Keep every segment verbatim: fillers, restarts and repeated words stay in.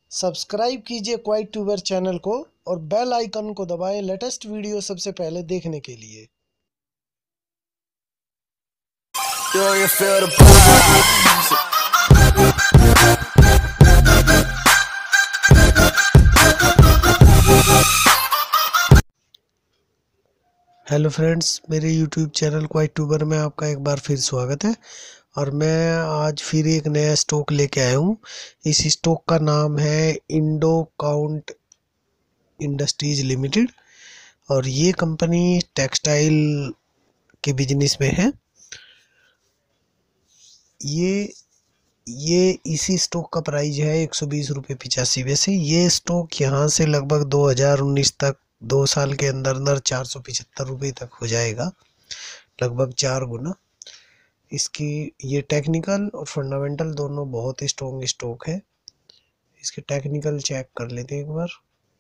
Subscribe कीजिए quite tuber channel को और बेल आइकन को दबाएं लेटेस्ट वीडियो सबसे पहले देखने के लिए। हेलो फ्रेंड्स, मेरे यूट्यूब चैनल क्वाइट ट्यूबर में आपका एक बार फिर स्वागत है। और मैं आज फिर एक नया स्टॉक लेके आया हूँ। इस स्टॉक का नाम है इंडो काउंट इंडस्ट्रीज लिमिटेड और ये कंपनी टेक्सटाइल के बिजनेस में है। ये ये इसी स्टॉक का प्राइस है एक सौ बीस रुपये पिचासी पैसे। ये स्टॉक यहाँ से लगभग दो हज़ार उन्नीस तक दो साल के अंदर अंदर चार सौ पिछहत्तर रुपये तक हो जाएगा, लगभग चार गुना। इसकी ये टेक्निकल और फंडामेंटल दोनों बहुत ही स्ट्रॉन्ग स्टॉक है। इसके टेक्निकल चेक कर लेते हैं एक बार।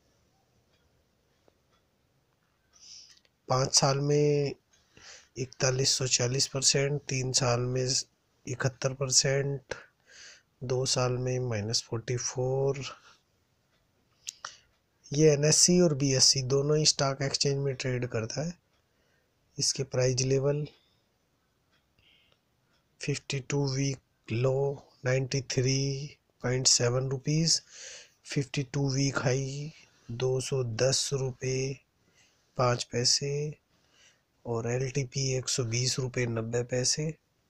पाँच साल में इकतालीस सौ चालीस परसेंट, तीन साल में इकहत्तर परसेंट, दो साल में माइनस फोर्टी फोर। ये एन एस सी और बी एस सी दोनों ही स्टॉक एक्सचेंज में ट्रेड करता है। इसके प्राइस लेवल बावन वीक लो तिरानवे पॉइंट सात रुपीस, बावन वीक हाई दो सौ दस रुपये पाँच पैसे और एल टी पी एक सौ बीस रुपये नब्बे पैसे।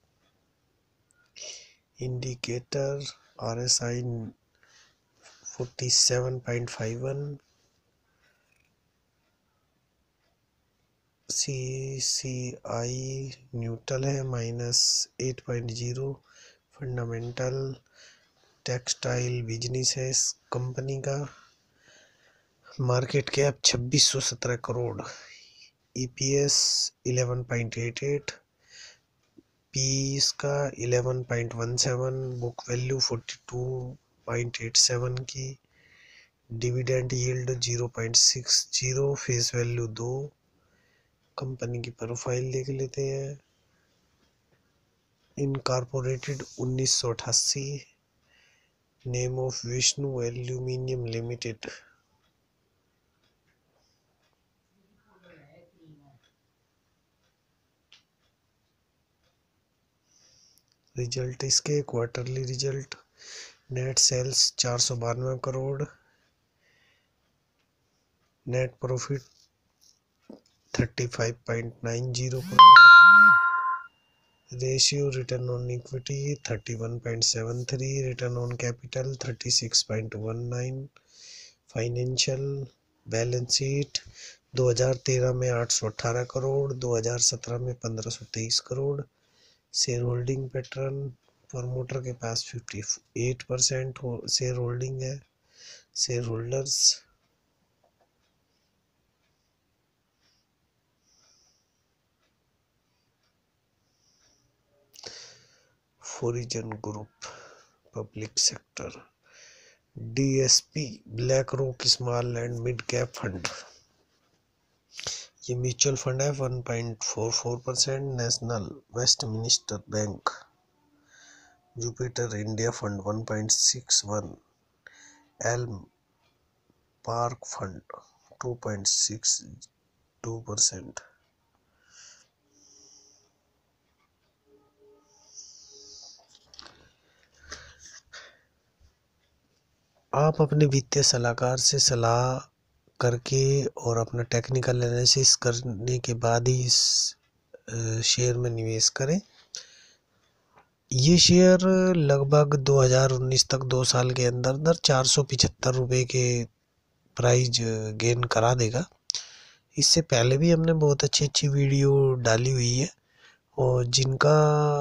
इंडिकेटर आर एस आई सैंतालीस पॉइंट इक्यावन, सी सी आई न्यूट्रल है minus eight point zero. Fundamental textile business है इस कंपनी का। मार्केट कैप छब्बीस सौ सत्रह करोड़, ई पी एस ग्यारह पॉइंट अट्ठासी, पी इसका ग्यारह पॉइंट सत्रह, बुक वैल्यू बयालीस पॉइंट सत्तासी की, dividend yield zero point six zero, face value दो। कंपनी की प्रोफाइल देख लेते हैं। इनकॉर्पोरेटेड उन्नीस सौ अठासी, name of Vishnu aluminium limited. Result इसके क्वार्टरली रिजल्ट, नेट सेल्स चार सौ बानवे करोड़, नेट प्रॉफिट पैंतीस पॉइंट नौ zero crore, ratio return on equity इकतीस पॉइंट सात तीन, रिटर्न ऑन कैपिटल छत्तीस पॉइंट उन्नीस। फाइनेंशियल बैलेंस शीट दो हज़ार तेरह में आठ सौ अठारह करोड़, दो हज़ार सत्रह में पंद्रह सौ तेईस crore. Share holding pattern, promoter के पास अट्ठावन परसेंट शेयर होल्डिंग है। Share holders foreign group, public sector, D S P BlackRock small and mid cap fund. ये म्यूचुअल फंड है one point four four percent. National Westminster Bank, Jupiter India fund one point six one, Elm Park fund two point six two percent. आप अपने वित्तीय सलाहकार से सलाह करके और अपना टेक्निकल एनालिसिस करने के बाद ही इस शेयर में निवेश करें। ये शेयर लगभग दो हज़ार उन्नीस तक दो साल के अंदर अंदर चार सौ पिछहत्तर रुपये के प्राइस गेन करा देगा। इससे पहले भी हमने बहुत अच्छी अच्छी वीडियो डाली हुई है और जिनका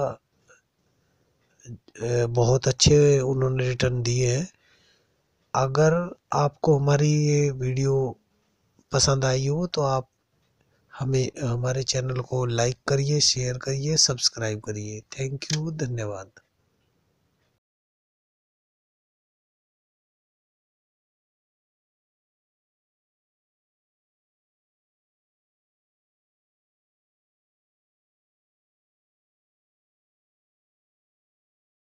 बहुत अच्छे उन्होंने रिटर्न दिए हैं। अगर आपको हमारी ये वीडियो पसंद आई हो तो आप हमें हमारे चैनल को लाइक करिए, शेयर करिए, सब्सक्राइब करिए। थैंक यू, धन्यवाद।